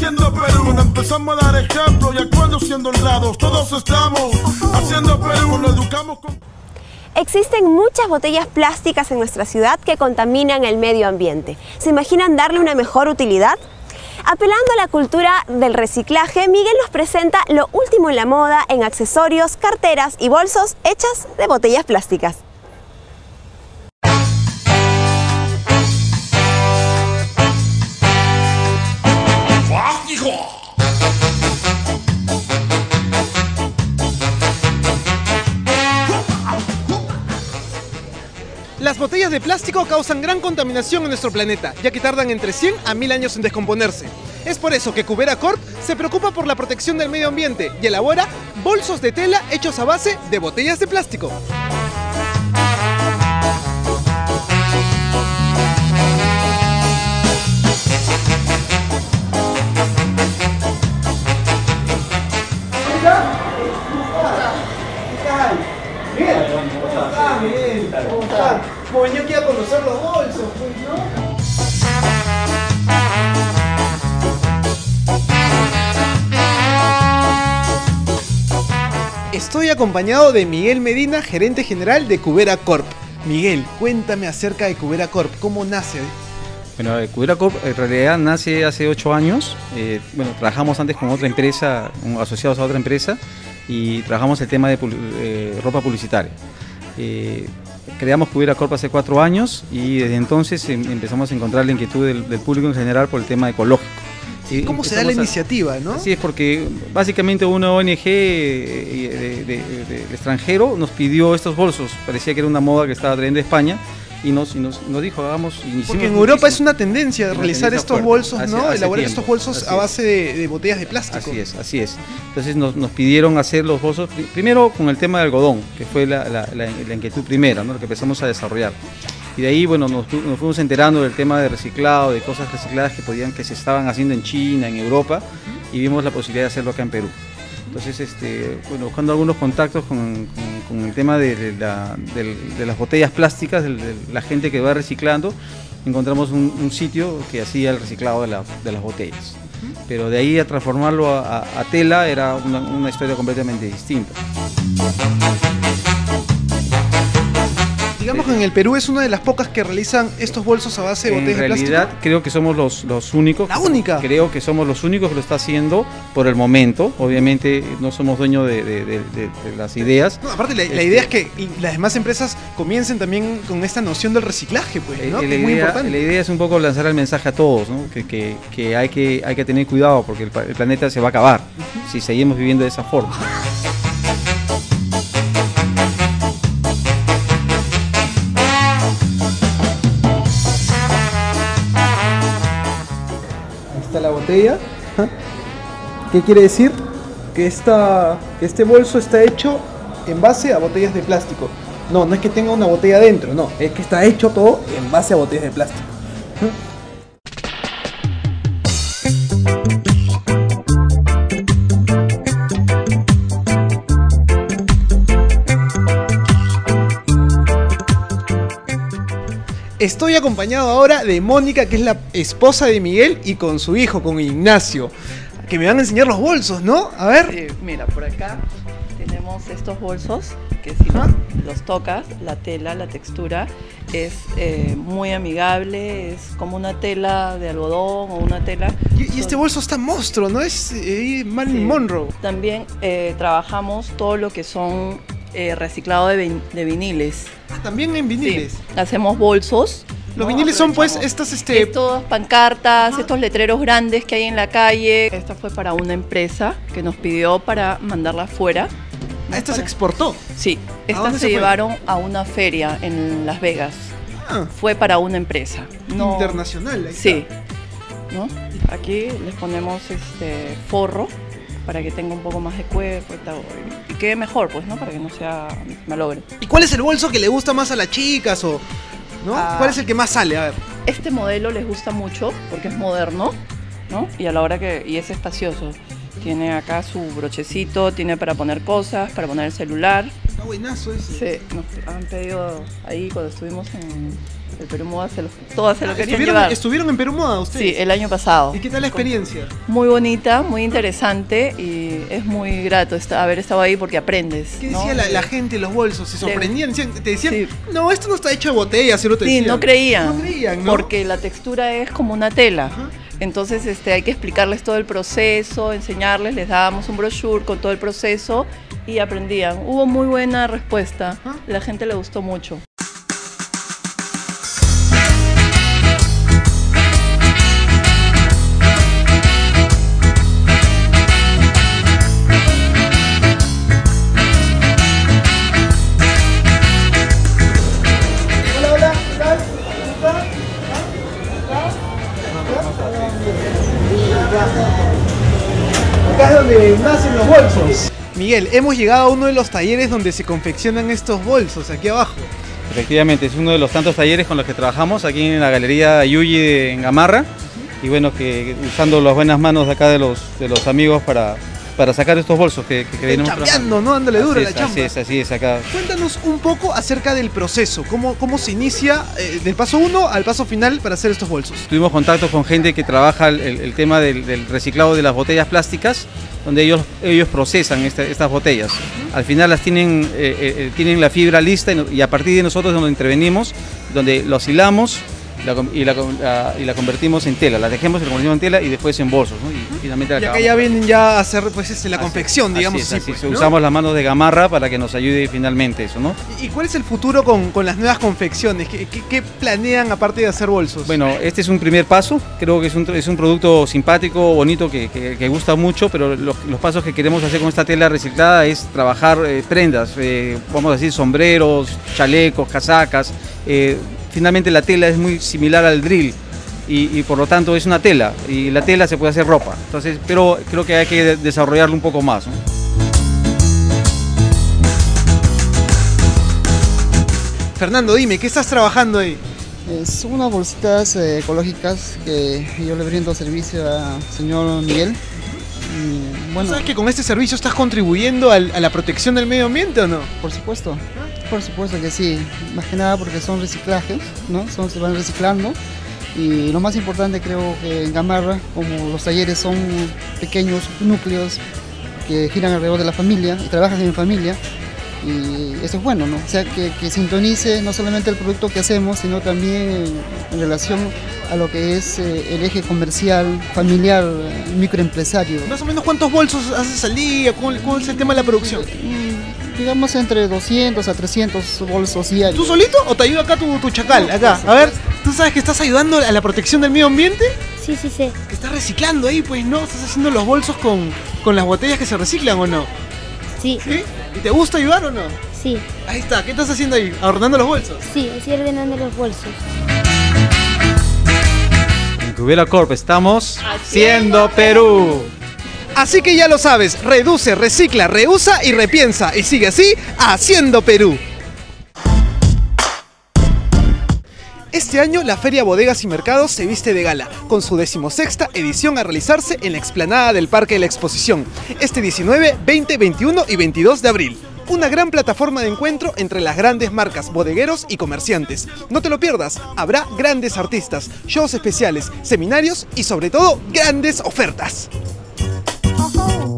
haciendo Perú. Cuando empezamos a dar ejemplo y actuando siendo honrados, todos estamos haciendo Perú, lo educamos con... Existen muchas botellas plásticas en nuestra ciudad que contaminan el medio ambiente. ¿Se imaginan darle una mejor utilidad? Apelando a la cultura del reciclaje, Miguel nos presenta lo último en la moda en accesorios, carteras y bolsos hechas de botellas plásticas. Las botellas de plástico causan gran contaminación en nuestro planeta, ya que tardan entre 100 a 1000 años en descomponerse. Es por eso que Cubera Corp se preocupa por la protección del medio ambiente y elabora bolsos de tela hechos a base de botellas de plástico. ¿Cómo están? Como venía aquí a conocer los bolsos, pues, ¿no? Estoy acompañado de Miguel Medina, gerente general de Cubera Corp. Miguel, cuéntame acerca de Cubera Corp, ¿cómo nace? Bueno, Cubera Corp en realidad nace hace 8 años. Bueno, trabajamos antes con otra empresa, asociados a otra empresa, y trabajamos el tema de ropa publicitaria. Creamos Cubera Corp hace 4 años y desde entonces empezamos a encontrar la inquietud del público en general por el tema ecológico. Sí, ¿cómo se da la iniciativa, no? Sí, es porque básicamente una ONG del extranjero nos pidió estos bolsos. Parecía que era una moda que estaba trayendo España y nos dijo, hagamos... Porque en Europa es una tendencia de realizar estos bolsos, ¿no? Elaborar estos bolsos a base de botellas de plástico. Así es. Entonces nos pidieron hacer los bolsos, primero con el tema del algodón, que fue la inquietud primera, ¿no? Lo que empezamos a desarrollar. Y de ahí, bueno, nos fuimos enterando del tema de reciclado, de cosas recicladas que se estaban haciendo en China, en Europa, y vimos la posibilidad de hacerlo acá en Perú. Entonces, bueno, buscando algunos contactos con el tema de las botellas plásticas, de la gente que va reciclando, encontramos un sitio que hacía el reciclado de las botellas. Pero de ahí a transformarlo a tela era una historia completamente distinta. Digamos que en el Perú es una de las pocas que realizan estos bolsos a base de botellas de plástico. En realidad creo que somos los únicos. ¿La única? Creo que somos los únicos que lo está haciendo por el momento. Obviamente no somos dueños de las ideas. No, aparte la idea es que las demás empresas comiencen también con esta noción del reciclaje, pues, ¿no? Que es muy importante. La idea es un poco lanzar el mensaje a todos, ¿no? Que hay que tener cuidado porque el planeta se va a acabar si seguimos viviendo de esa forma. La botella. ¿Qué quiere decir? Que este bolso está hecho en base a botellas de plástico. No es que tenga una botella adentro, no, es que está hecho todo en base a botellas de plástico. Estoy acompañado ahora de Mónica, que es la esposa de Miguel, y con su hijo, con Ignacio, que me van a enseñar los bolsos, ¿no? A ver. Sí, mira, por acá tenemos estos bolsos que si los tocas, la tela, la textura es muy amigable, es como una tela de algodón o una tela... Y este bolso está monstruo, ¿no? Es Marilyn Monroe. También trabajamos todo lo que son reciclado de viniles. También en viniles. Sí. Hacemos bolsos. Los viniles son pues estas estos pancartas, estos letreros grandes que hay en la calle. Esta fue para una empresa que nos pidió para mandarla afuera. ¿Esta se exportó? Sí, estas se llevaron a una feria en Las Vegas. Fue para una empresa. Internacional. Sí. ¿No? Aquí les ponemos forro para que tenga un poco más de cuerpo y quede mejor, pues, ¿no? Para que no sea malogre. ¿Y cuál es el bolso que le gusta más a las chicas o no? ¿Cuál es el que más sale? A ver. Este modelo les gusta mucho porque es moderno, ¿no? Y a la hora y es espacioso. Tiene acá su brochecito, tiene para poner cosas, para poner el celular. Está buenazo ese. Sí, nos han pedido ahí cuando estuvimos en el Perú Moda, todas se lo querían llevar. ¿Estuvieron en Perú Moda ustedes? Sí, el año pasado. ¿Y qué tal la experiencia? Muy bonita, muy interesante y es muy grato haber estado ahí porque aprendes. ¿Qué ¿no? decía la gente, los bolsos? ¿Se sorprendían? Te decían, Sí. no, esto no está hecho de botella, ¿sí lo te Sí, decían? no creían. No creían, ¿no? Porque la textura es como una tela. Ajá. Entonces hay que explicarles todo el proceso, enseñarles, les dábamos un brochure con todo el proceso y aprendían. Hubo muy buena respuesta, Ajá. la gente le gustó mucho. Hola, ¿qué tal? ¿Cómo está? Acá es donde nacen los bolsos. Miguel, hemos llegado a uno de los talleres donde se confeccionan estos bolsos, aquí abajo. Efectivamente, es uno de los tantos talleres con los que trabajamos aquí en la Galería Yuyi en Gamarra. Y bueno, que usando las buenas manos de acá de los amigos para sacar estos bolsos que venimos Chambeando, ¿no? Dándole duro a la chamba. Así es, acá. Cuéntanos un poco acerca del proceso, cómo se inicia del paso 1 al paso final para hacer estos bolsos. Tuvimos contacto con gente que trabaja el tema del reciclado de las botellas plásticas, donde ellos procesan estas botellas. Al final las tienen la fibra lista y a partir de nosotros es donde intervenimos, donde los hilamos y la convertimos en tela, la dejemos y la convertimos en tela y después en bolsos, ¿no? Y finalmente Y acá ya vienen ya a hacer pues, la confección, digamos así. pues, ¿no? Usamos las manos de Gamarra para que nos ayude finalmente eso, ¿no? ¿Y cuál es el futuro con las nuevas confecciones? ¿Qué planean aparte de hacer bolsos? Bueno, este es un primer paso, creo que es un producto simpático, bonito, que gusta mucho, pero los pasos que queremos hacer con esta tela reciclada es trabajar prendas, vamos a decir sombreros, chalecos, casacas. Finalmente la tela es muy similar al drill y por lo tanto es una tela y la tela se puede hacer ropa. Entonces, pero creo que hay que desarrollarlo un poco más, ¿no? Fernando, dime, ¿qué estás trabajando ahí? Son unas bolsitas ecológicas que yo le brindo servicio al señor Miguel. Y, bueno, ¿Sabes que con este servicio estás contribuyendo a la protección del medio ambiente o no? por supuesto que sí, más que nada porque son reciclajes, ¿no? Se van reciclando y lo más importante creo que en Gamarra, como los talleres son pequeños núcleos que giran alrededor de la familia y trabajan en familia, y eso es bueno, ¿no? O sea, que sintonice no solamente el producto que hacemos, sino también en relación a lo que es el eje comercial, familiar, microempresario. Más o menos, ¿cuántos bolsos haces al día? ¿Cómo es el tema de la producción? Digamos entre 200 a 300 bolsos diarios. ¿Tú solito o te ayuda acá tu chacal? Acá, a ver, ¿tú sabes que estás ayudando a la protección del medio ambiente? Sí, sí, sí. Que estás reciclando ahí, pues, ¿no? Estás haciendo los bolsos con las botellas que se reciclan, ¿o no? Sí, ¿Sí? ¿Y te gusta ayudar o no? sí, Ahí está, ¿qué estás haciendo ahí? ¿Ordenando los bolsos? sí, estoy ordenando los bolsos. En Cubera Corp estamos haciendo Perú. Así que ya lo sabes, reduce, recicla, reusa y repiensa. Y sigue así, haciendo Perú. Este año la Feria Bodegas y Mercados se viste de gala, con su 16ª edición a realizarse en la explanada del Parque de la Exposición, este 19, 20, 21 y 22 de abril. Una gran plataforma de encuentro entre las grandes marcas, bodegueros y comerciantes. No te lo pierdas, habrá grandes artistas, shows especiales, seminarios y sobre todo grandes ofertas. Ojo.